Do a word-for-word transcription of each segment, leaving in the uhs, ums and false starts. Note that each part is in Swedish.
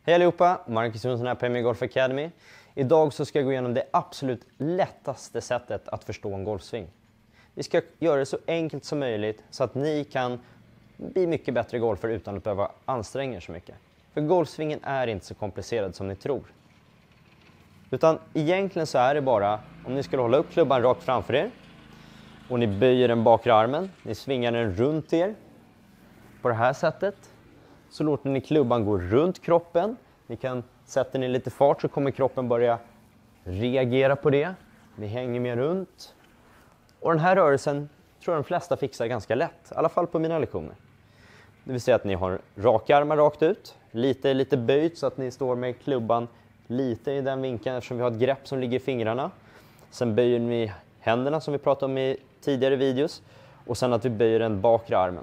Hej allihopa, Marcus Jonsson här på M M Golf Academy. Idag så ska jag gå igenom det absolut lättaste sättet att förstå en golfsving. Vi ska göra det så enkelt som möjligt så att ni kan bli mycket bättre golfare utan att behöva anstränga er så mycket. För golfsvingen är inte så komplicerad som ni tror. Utan egentligen så är det bara, om ni skulle hålla upp klubban rakt framför er och ni böjer den bakre armen, ni svingar den runt er på det här sättet. Så låter ni klubban gå runt kroppen. Ni kan sätta ni lite fart så kommer kroppen börja reagera på det. Ni hänger med runt. Och den här rörelsen tror jag de flesta fixar ganska lätt. I alla fall på mina lektioner. Det vill säga att ni har raka armar rakt ut. Lite, lite böjt så att ni står med klubban lite i den vinkeln eftersom vi har ett grepp som ligger i fingrarna. Sen böjer ni händerna som vi pratade om i tidigare videos. Och sen att vi böjer den bakre armen.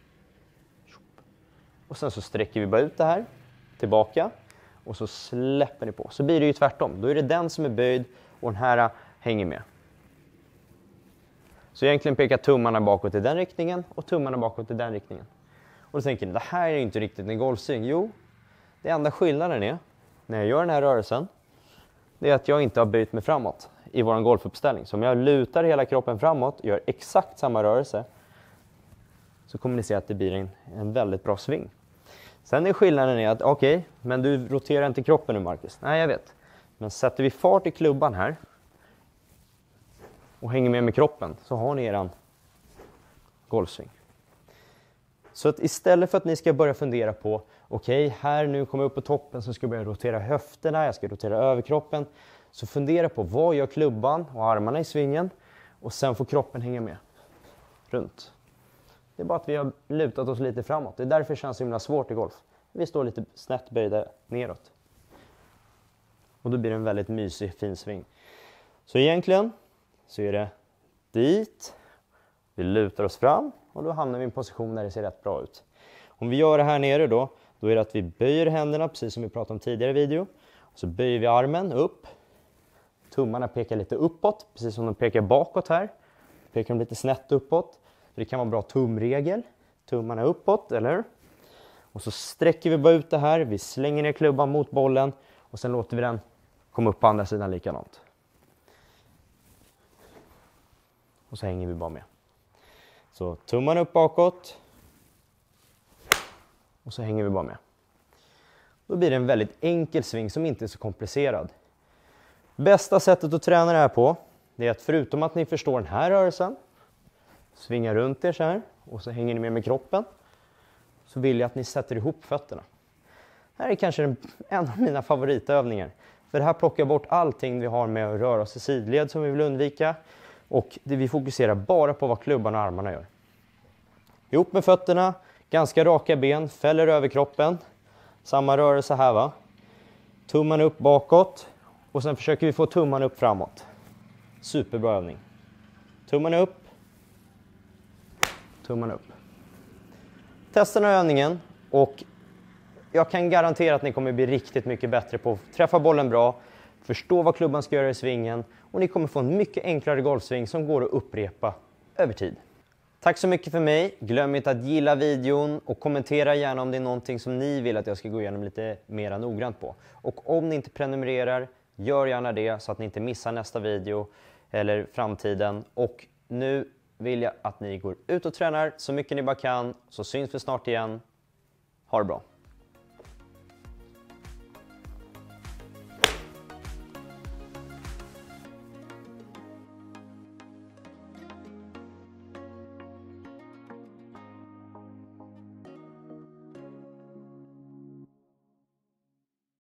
Och sen så sträcker vi bara ut det här, tillbaka. Och så släpper ni på. Så blir det ju tvärtom. Då är det den som är böjd och den här hänger med. Så egentligen pekar tummarna bakåt i den riktningen och tummarna bakåt i den riktningen. Och då tänker ni, det här är inte riktigt en golfsving. Jo, det enda skillnaden är, när jag gör den här rörelsen, det är att jag inte har böjt mig framåt i vår golfuppställning. Så om jag lutar hela kroppen framåt och gör exakt samma rörelse, så kommer ni se att det blir en, en väldigt bra sving. Sen är skillnaden är att, okej, okay, men du roterar inte kroppen nu Marcus. Nej, jag vet. Men sätter vi fart i klubban här och hänger med med kroppen så har ni eran golfsving. Så att istället för att ni ska börja fundera på, okej, okay, här nu kommer jag upp på toppen så ska jag börja rotera höfterna, jag ska rotera överkroppen. Så fundera på vad gör klubban och armarna i svingen och sen får kroppen hänga med runt. Det är bara att vi har lutat oss lite framåt. Det är därför det känns så himla svårt i golf. Vi står lite snett böjda neråt. Och då blir det en väldigt mysig, fin sving. Så egentligen så är det dit. Vi lutar oss fram och då hamnar vi i en position där det ser rätt bra ut. Om vi gör det här nere då, då är det att vi böjer händerna precis som vi pratade om tidigare i video. Och så böjer vi armen upp. Tummarna pekar lite uppåt, precis som de pekar bakåt här. Pekar de lite snett uppåt. Det kan vara en bra tumregel. Tummarna uppåt, eller? Och så sträcker vi bara ut det här. Vi slänger ner klubban mot bollen. Och sen låter vi den komma upp på andra sidan likadant. Och så hänger vi bara med. Så tummarna upp bakåt. Och så hänger vi bara med. Då blir det en väldigt enkel sving som inte är så komplicerad. Bästa sättet att träna det här på, det är att förutom att ni förstår den här rörelsen, svinga runt er så här och så hänger ni med med kroppen. Så vill jag att ni sätter ihop fötterna. Det här är kanske en, en av mina favoritövningar. För det här plockar bort allting vi har med att röra oss i sidled som vi vill undvika. Och det vi fokuserar bara på vad klubban och armarna gör. Ihop med fötterna, ganska raka ben, fäller över kroppen. Samma rörelse här va. Tummarna upp bakåt. Och sen försöker vi få tummarna upp framåt. Superbra övning. Tummarna upp. Tummarna upp. Testa den här övningen och jag kan garantera att ni kommer bli riktigt mycket bättre på att träffa bollen bra, förstå vad klubban ska göra i svingen och ni kommer få en mycket enklare golfsving som går att upprepa över tid. Tack så mycket för mig. Glöm inte att gilla videon och kommentera gärna om det är någonting som ni vill att jag ska gå igenom lite mer noggrant på. Och om ni inte prenumererar, gör gärna det så att ni inte missar nästa video eller framtiden. Och nu vill jag att ni går ut och tränar så mycket ni bara kan, så syns vi snart igen. Ha det bra!